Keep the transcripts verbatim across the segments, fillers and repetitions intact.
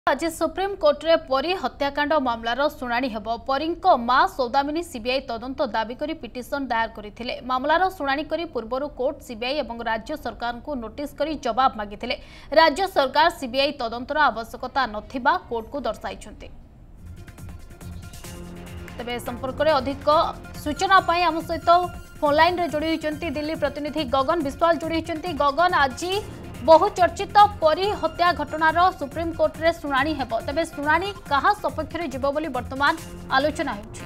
आज supreme court रे परी हत्याकांड मामलार शुणाणी हेबो। परीको मां सौदामिनी सीबीआई तदंत दाबी करी पिटिशन दायर करथिले। मामलार शुणाणी करी पूर्वरु कोर्ट सीबीआई एवं राज्य सरकार को नोटिस करी जवाब मागिथिले। राज्य सरकार सीबीआई तदंतर आवश्यकता नथिबा कोर्ट को दर्शाइछन्ते। तबे संपर्क रे अधिक सूचना पाई आम सहित फोन लाइन रे जोड़ी होइचंती दिल्ली प्रतिनिधि गगन विश्वाल जोड़ी होइचंती। गगन, आज बहुचर्चित परी हत्या घटनार सुप्रीम कोर्ट रे शुणाणी हेबो, तबे शुणाणी कहा सपक्ष रे जिवो बोली वर्तमान आलोचना होछि।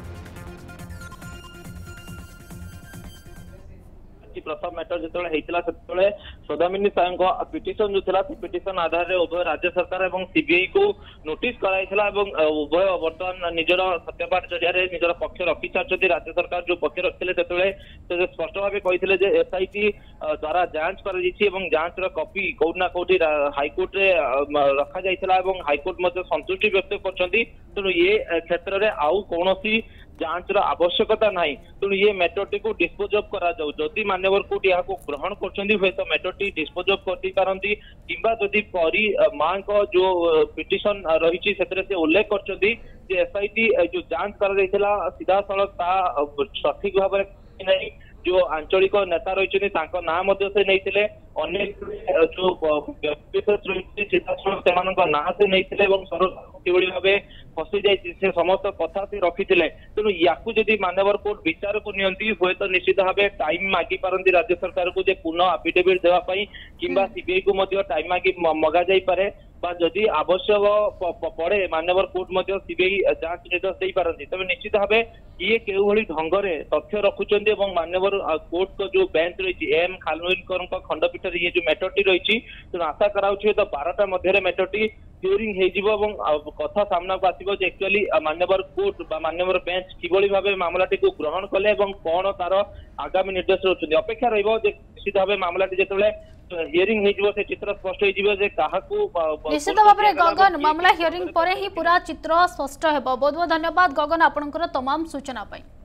प्रथम मैटर जो होता से सौदामिनी साहू पिटिशन जो था पिटिशन आधार में उभय राज्य सरकार और सीबीआई को नोटिस कराइला उभय बर्तमान निजर सत्यापाठ जरिया निजर पक्ष रखी सारी। राज्य सरकार जो पक्ष रखते से स्पष्ट भाव कहते एसआईटी द्वारा जांच कर जांच कॉपी कौटना कौटी हाईकोर्ट रे रखा जाइथिला एवं हाईकोर्ट संतुष्टि व्यक्त कर तेणु ये क्षेत्र में आउ कौन जांच आवश्यकता नहीं। तेणु ये मैटर टी को डिस्पोज अफ करा जाऊ जदि मान्यवर कोर्ट यहाँ को ग्रहण कर हुए तो मैटर टी डिस्पोज अफ कर पारती किंबा जदि परी मां को जो पिटिशन रही से उल्लेख कर एसआईटी जो जांच कर सीधा सड़क सठिक भाव नहीं जो आंचलिक नेता रही ना से नहीं अनेक जो विशेष रही सीधा ना से नहीं भाव फसी जाए समस्त कथा से रखी तेणु या मान्यवर कोर्ट विचार को नियंती हुए तो निश्चित भाव टाइम मागी पारती राज्य सरकार को जे पुनः आफिडेविट देवाई किंबा सीबीआई को टाइम मागी मगा जाई पारे जदि आवश्यक पड़े मान्यवर कोर्ट सीबीआई जांच निर्देश दे पारती तेज निश्चित भाव ये केउ भली ढंग से तथ्य रखुंट मान्यवर कोर्ट को जो बेंच रही एम खानविलकर खंडपीठ ये जो मैटर टी रही तेणु आशा कराऊँ तो बारटा मध्य मैटर टी हियरिंग हो कथा सामना को आसो एक्चुअली मान्यवर कोर्ट मान्यवर बेंच किभली भाव मामलाटी को ग्रहण कले कौन तार आगामी निर्देश रखुच्च अपेक्षा निश्चित भाव मामलाटी जो हियरिंग हो चित्र स्पष्ट हो निश्चित भाव में गगन मामला हियरिंग पर ही पूरा चित्र स्पष्ट हेबो। बहुत बहुत धन्यवाद गगन आपनकर तमाम सूचना पाई।